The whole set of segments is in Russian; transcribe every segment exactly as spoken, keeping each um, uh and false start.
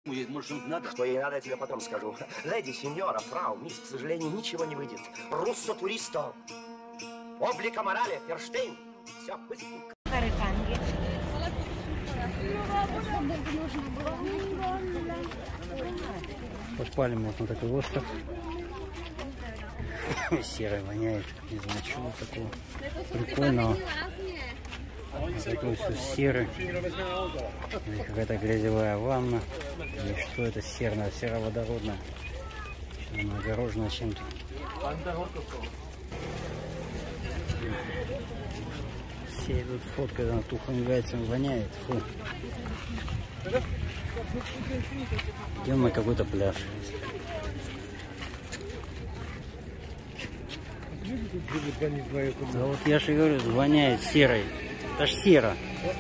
Может, надо? Что ей надо, я тебе потом скажу. Леди, сеньора, фрау, мисс, к сожалению, ничего не выйдет. Руссо туристо. Облика морали, Ферштейн. Все, быстренько. Попали мы вот на такой остров. Серый воняет, не знаю чего такого прикольного. Такой все серый. Какая-то грязевая ванна. И что это серная, сероводородная. Она огорожена чем-то. Все идут фоткать, она тухлыми яйцами воняет. Фу. Идем на какой-то пляж. Да вот я же говорю, воняет серой. Это ж сера.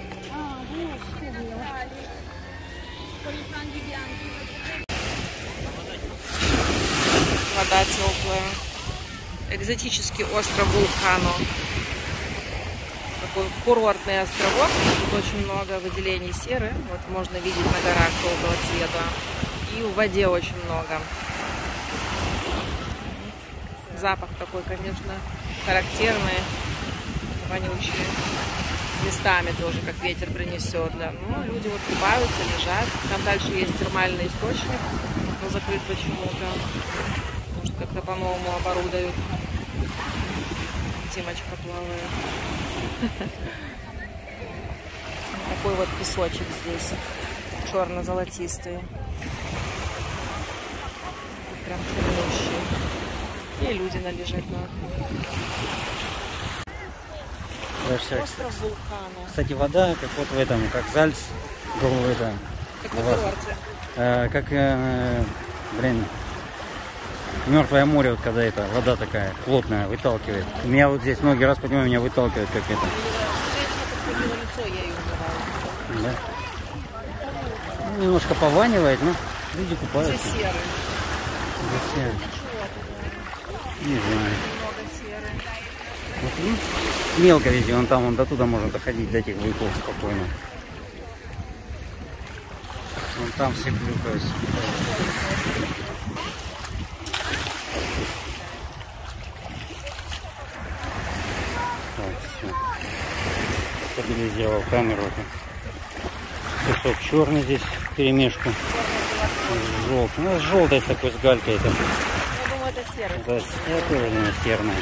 Вода теплая. Экзотический остров Вулкано. Такой курортный островок. Тут очень много выделений серы. Вот можно видеть на горах желтого цвета. И в воде очень много. Запах такой, конечно, характерный, вонючий. Местами тоже, как ветер принесет. Да. Ну, люди вот купаются, лежат. Там дальше есть термальный источник, но закрыт почему-то. Может, как-то по-новому оборудуют. Тимочка плавает. Такой вот песочек здесь, черно-золотистый. Прям чернющий. И люди належат на остров Вулкано. Кстати, вода, как вот в этом, как Зальц, в этом, как на курорте. Э, как, э, блин, Мертвое море, вот когда это, вода такая плотная, выталкивает. Меня вот здесь многие раз, понимаю, меня выталкивает, как это. Да. Ну, немножко пованивает, но люди купаются. Все серые. Все серые. Не знаю. Вот, ну, мелко везде, вон там, вон до туда можно доходить, до этих выков спокойно. Вон там все плюкаются. Так, все. Стабилизировал камеру. Песок черный здесь в перемешку. Желтый. Ну, желтый такой с галькой. Это. Я думаю, это серый. Да, это тоже, наверное, серная.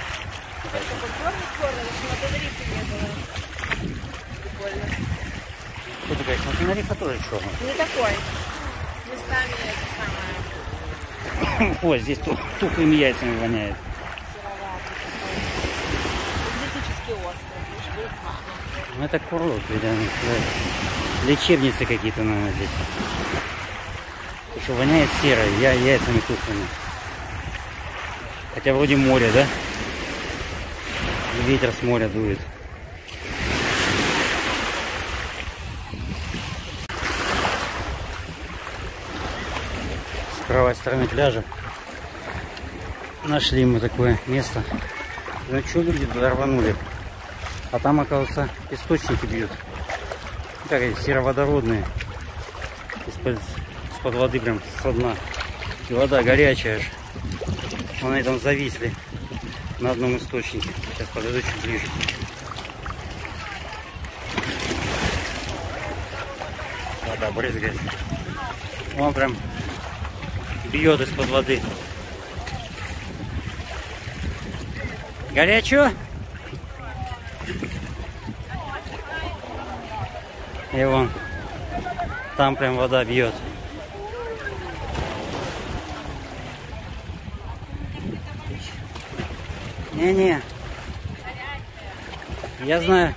Что ты говоришь? Ну, Тенерифе тоже черный. Не такой. Местами это самое. Ой, здесь тухлыми яйцами воняет. Экзотический остров. Ну, это курорт, видимо. Лечебницы какие-то, наверное, здесь. Потому что воняет серой, я яйцами тухлыми. Хотя вроде море, да? Ветер с моря дует. С правой стороны пляжа нашли мы такое место. Ну что, люди туда рванули? А там, оказывается, источники бьют. Как эти сероводородные. Из-под, из-под воды прям со дна. И вода горячая же. Вон они там зависли на одном источнике. Сейчас подойду чуть ближе. Вода брызгает. Он прям бьет из-под воды. Горячо? И вон там прям вода бьет. Не-не. Я знаю.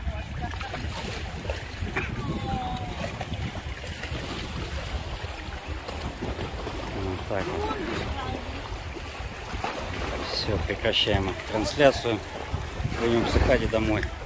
Вот так вот. Все, прекращаем трансляцию. Пойдем в Сахаде домой.